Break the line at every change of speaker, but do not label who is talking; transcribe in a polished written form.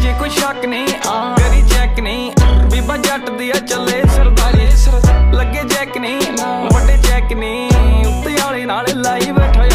जे कोई शक नहीं करी चेक नहीं बीबा जट दिया चले सरदारी लगे चेक नहीं बड़े चेक नहीं उत्ते आले नाल लाई बैठा